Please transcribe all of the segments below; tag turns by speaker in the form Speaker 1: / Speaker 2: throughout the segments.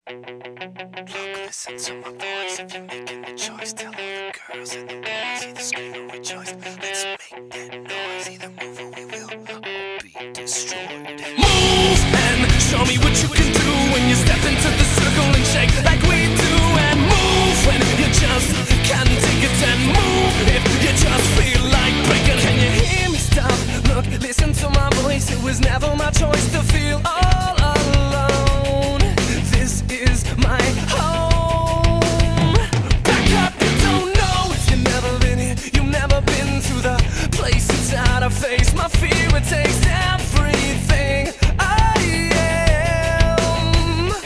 Speaker 1: Look, listen to my voice. If you're making the choice, tell all the girls and the boys, either scream or rejoice. Let's make that noise. Either move or we will all be destroyed.
Speaker 2: Move and show me what you can do when you step into the circle and shake like we do. And move when you just can't take it, and move if you just feel like breaking. Can you hear me? Stop, look, listen to my voice. It was never my choice to feel all alone. This is my home. Back up, you don't know if you've never been here. You've never been through the place inside. I face my fear, it takes everything I am.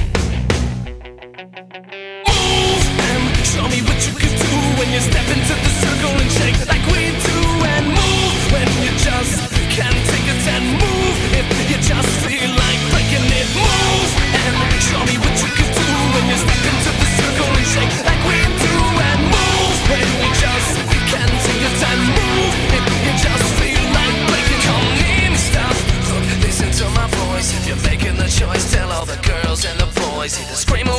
Speaker 2: Move and show me what you can do when you step into the circle and shake like we do. And move when you just can't take it, and move if you just feel like breaking it. Move and show me what you can do when you step into the circle and shake like we do. And move when you just can't take it, and move if you just feel like breaking. Come near me, stop, look, listen to my voice. If you're making the choice, tell all the girls and the boys, either scream